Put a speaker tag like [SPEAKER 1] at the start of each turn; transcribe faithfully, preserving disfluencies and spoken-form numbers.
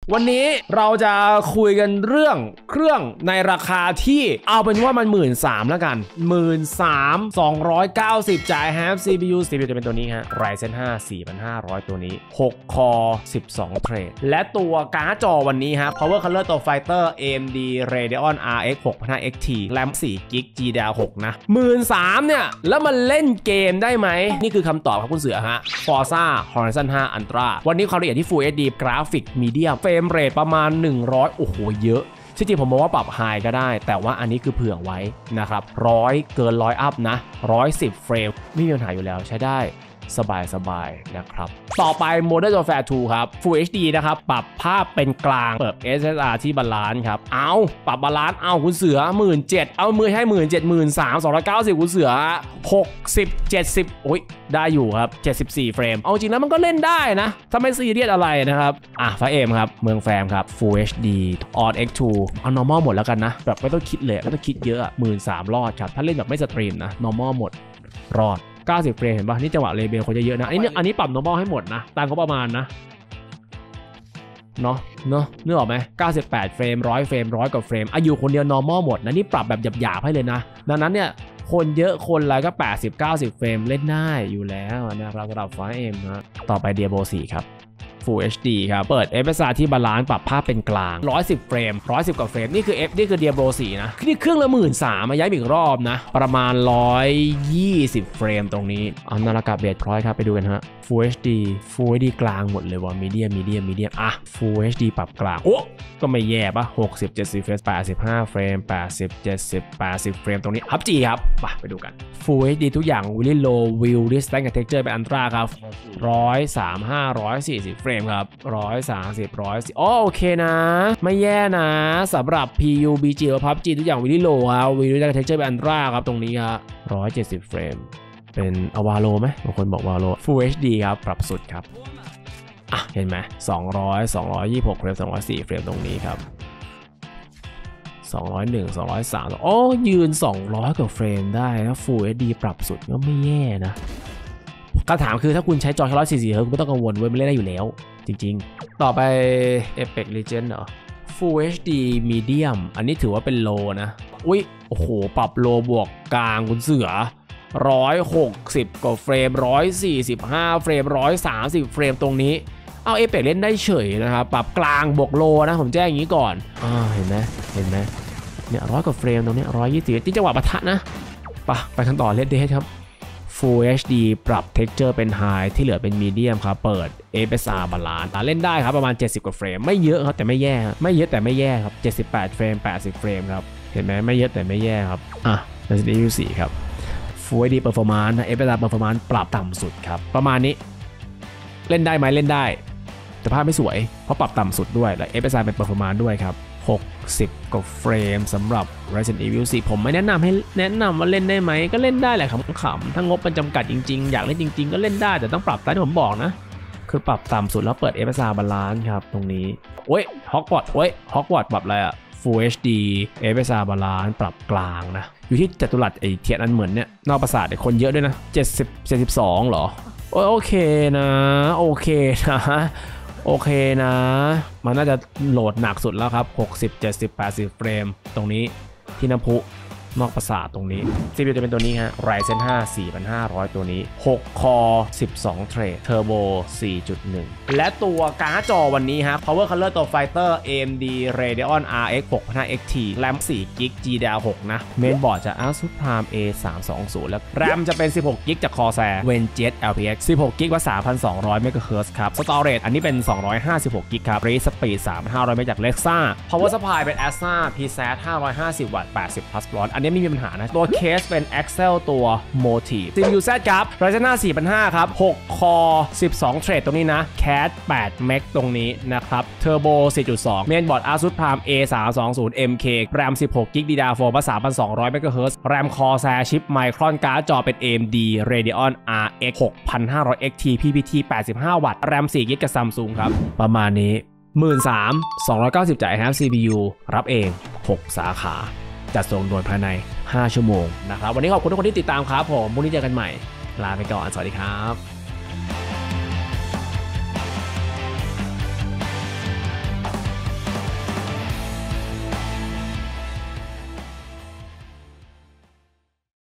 [SPEAKER 1] วันนี้เราจะคุยกันเรื่องเครื่องในราคาที่เอาเป็นว่ามัน หนึ่งหมื่นสามพัน แล้วกัน หนึ่งหมื่นสามพันสองร้อยเก้าสิบ จ่ายแฮม ซี พี ยู ซี พี ยู จะเป็นตัวนี้ฮะ Ryzen ห้า สี่พันห้าร้อย ตัวนี้หก Core สิบสอง เทรดและตัวการ์ดจอวันนี้ฮะ Power Color ตัว Fighter เอ เอ็ม ดี Radeon อาร์ เอ็กซ์ หกพันห้าร้อย เอ็กซ์ ที แรม สี่กิก จี ดี แอล หก นะ หนึ่งหมื่นสามพัน เนี่ยแล้วมันเล่นเกมได้ไหมนี่คือคำตอบครับคุณเสือฮะ Forza Horizon ห้า Ultra วันนี้ความละเอียดที่ Full เอช ดี กราฟิกมีเดียมเฟรมเรทประมาณหนึ่งร้อยโอ้โหเยอะที่จริงผมมองว่าปรับไฮก็ได้แต่ว่าอันนี้คือเผื่อไว้นะครับร้อยเกินร้อยอัพนะหนึ่งร้อยสิบเฟรมไม่มีปัญหาอยู่แล้วใช้ได้สบายสบายนะครับต่อไป Modern Warfare ทูครับ Full เอช ดี นะครับปรับภาพเป็นกลางเปิด เอส เอส อาร์ ที่บาลานซ์ครับเอาปรับบาลานซ์เอาคุณเสือ หนึ่งหมื่นเจ็ดพัน เอามือให้ หนึ่งหมื่นเจ็ดพัน หนึ่งหมื่นสามพันสองร้อยเก้าสิบ คุณเสือหกสิบ เจ็ดสิบโอ้ยได้อยู่ครับเจ็ดสิบสี่เฟรมเอาจริงแล้วมันก็เล่นได้นะถ้าไม่ซีเรียสอะไรนะครับอ่ะฟ้าเอมครับเมืองแฟมครับ Full เอช ดี ออน เอ็กซ์ ทู เอา normal หมดแล้วกันนะแบบไม่ต้องคิดเลยไม่ต้องคิดเยอะ หนึ่งหมื่นสามพัน รอดครับถ้าเล่นแบบไม่สตรีมนะ normal หมดรอดเก้าสิบเฟรมเห็นป่ะนี่จังหวะเลเบลเขาจะเยอะนะอันนี้อันนี้ปรับ normal ให้หมดนะตามเขาประมาณนะเนาะเนาะนึกออกไหมเก้าสิบแปดเฟรมหนึ่งร้อยเฟรมร้อยกว่าเฟรมอายุคนเดียว normal หมดนะนี่ปรับแบบหยาบๆให้เลยนะดังนั้นเนี่ยคนเยอะคนอะไรก็แปดสิบ เก้าสิบเฟรมเล่นได้อยู่แล้วนะครับสำหรับฟ้าเอ็มนะต่อไป Diablo สี่ครับFull เอช ดี ครับเปิด เอฟ เอส อาร์ ที่บาลานซ์ปรับภาพเป็นกลางหนึ่งร้อยสิบเฟรมหนึ่งร้อยสิบกว่าเฟรมนี่คือ F นี่คือ Diablo สี่นะนี่เครื่องละ หนึ่งหมื่นสามพัน มาย้ายอีกรอบนะประมาณหนึ่งร้อยยี่สิบเฟรมตรงนี้เอานาฬิกาเบสพอยต์ครับไปดูกันฮะ Full เอช ดี Full เอช ดี กลางหมดเลยว่า Medium Medium Medium อ่ะ Full เอช ดี ปรับกลางโอ้ก็ไม่แย่ปะหกสิบ เจ็ดสิบเฟรมแปดสิบห้าเฟรมแปดสิบ เจ็ดสิบ แปดสิบเฟรมตรงนี้อัพจีครับไปไปดูกัน Full เอช ดี ทุกอย่าง Really Low View Distance กับ Texture เป็น Ultra ครับหนึ่งร้อยสามสิบห้า หนึ่งร้อยสี่สิบเฟรมครับหนึ่งร้อยสามสิบ หนึ่งร้อยสี่สิบโอเคนะไม่แย่นะสำหรับ พี ยู บี จี หรือ พับจี ทุกอย่าง Really Low ครับ View Distance กับ Texture เป็น Ultra ครับตรงนี้ครับหนึ่งร้อยเจ็ดสิบเฟรมเป็นอวาโลไหมบางคนบอกวาโล Full เอช ดี ครับปรับสุดครับอ่ะเห็นไหมสองร้อย สองร้อยยี่สิบหกเฟรมสองร้อยสี่เฟรมตรงนี้ครับสองร้อยเอ็ด สองร้อยสามโอ้ยืนสองร้อยกว่าเฟรมได้แล้ว Full เอช ดี ปรับสุดก็ไม่แย่นะคำถามคือถ้าคุณใช้จอแค่หนึ่งร้อยสี่สิบเฮิร์ตซ์คุณไม่ต้องกังวลเว้ยมันเล่นได้อยู่แล้วจริงๆต่อไป Apex Legends เหรอ Full เอช ดี Medium อันนี้ถือว่าเป็น low นะอุ้ยโอ้โหปรับ low บวกกลางคุณเสือหนึ่งร้อยหกสิบกว่าเฟรมหนึ่งร้อยสี่สิบห้าเฟรมหนึ่งร้อยสามสิบเฟรมตรงนี้เอา Apex เล่นได้เฉยนะครับปรับกลางบวก low นะผมแจ้งอย่างนี้ก่อนอ่าเห็นไหมเห็นไหมเนี่ยร้อยกว่าเฟรมตรงนี้หนึ่งร้อยยี่สิบที่จังหวะปะทะนะปะไปขั้นต่อ Red Dead ครับFull เอช ดี ปรับ Texture เป็น High ที่เหลือเป็น Medium ครับเปิด เอฟ เอส อาร์ บาลานซ์เล่นได้ครับประมาณเจ็ดสิบกว่าเฟรมไม่เยอะครับแต่ไม่แย่ไม่เยอะแต่ไม่แย่ครับเจ็ดสิบแปดเฟรมแปดสิบเฟรมครับเห็นไหมไม่เยอะแต่ไม่แย่ครับอ่ะ Resident Evil สี่ครับ Full เอช ดี Performance เอฟ เอส อาร์ Performance ปรับต่ำสุดครับประมาณนี้เล่นได้ไหมเล่นได้แต่ภาพไม่สวยเพราะปรับต่ำสุดด้วยและ เอฟ เอส อาร์ เป็น Performance ด้วยครับหกสิบกว่าเฟรมสำหรับ Resident Evil สี่ผมไม่แนะนำให้แนะนำว่าเล่นได้ไหมก็เล่นได้แหละขำๆถ้างบมันจำกัดจริงๆอยากเล่นจริงๆก็เล่นได้แต่ต้องปรับตามที่ผมบอกนะคือปรับต่ำสุดแล้วเปิด เอฟ เอส อาร์ Balance ครับตรงนี้โอ้ย Hogwarts โอ้ย Hogwarts ปรับอะไรอะ Full เอช ดี เอฟ เอส อาร์ Balance ปรับกลางนะอยู่ที่จัตุรัสไอเทียนอันเหมือนเนี่ยนอกปราสาทเนี่ยคนเยอะด้วยนะเจ็ดสิบ เจ็ดสิบสองเหรอโอ้ยโอเคนะโอเคนะโอเคนะมันน่าจะโหลดหนักสุดแล้วครับหกสิบ เจ็ดสิบ แปดสิบเฟรมตรงนี้ที่น้ำพุนอกปราสาทตรงนี้ ซี พี ยู จะเป็นตัวนี้ฮะ Ryzen ห้า สี่พันห้าร้อย ตัวนี้หก Core สิบสอง เทรด Turbo สี่จุดหนึ่ง และตัวการ์ดจอวันนี้ฮะ Power Color ตัว Fighter เอ เอ็ม ดี Radeon อาร์ เอ็กซ์ หกพันห้าร้อย เอ็กซ์ ที แรม สี่กิก จี ดี แอล หก นะ Mainboard จะ Asus Prime เอ สามสองศูนย์ แล้ว RAM จะเป็น สิบหกกิก จาก Corsair Vengeance แอล พี เอ็กซ์ สิบหกกิก ว่า สามพันสองร้อย เมกะเฮิรตซ์ ครับ Storage อันนี้เป็นสองร้อยห้าสิบหกกิก ครับ Read Speed สามพันห้าร้อย เมกะจาก Lexa Power Supply เป็น เอ เอส เอ พี แซด ห้าร้อยห้าสิบ วัตต์ แปดสิบ พัส watt อันนี้ไม่มีปัญหานะตัวเคสเป็น Excel ตัว Motive ซี พี ยู แซด ครับ Ryzen ห้า สี่พันห้าร้อย ครับ หก Core สิบสอง เทรด ตรงนี้นะ แคท แปด เมก ตรงนี้นะครับ Turbo สี่จุดสอง Mainboard Asus Prime เอ สามสองศูนย์ เอ็ม เค RAM สิบหกกิก ดี ดี อาร์ โฟร์ ว่า สามพันสองร้อย เมกะเฮิรตซ์ RAM Corsair ชิป Micron การ์ดจอเป็น เอ เอ็ม ดี Radeon อาร์ เอ็กซ์ หกพันห้าร้อย เอ็กซ์ ที พี พี ที แปดสิบห้า วัตต์ RAM สี่กิก กับ Samsung ครับประมาณนี้ หนึ่งหมื่นสามพันสองร้อยเก้าสิบ จ่ายแฮม ซี พี ยู รับเองหกสาขาจัดส่งด่วนภายในห้าชั่วโมงนะครับวันนี้ขอบคุณทุกคนที่ติดตามครับผมพรุ่งนี้เจอกันใหม่ลาไปก่อนสวัสดีครับ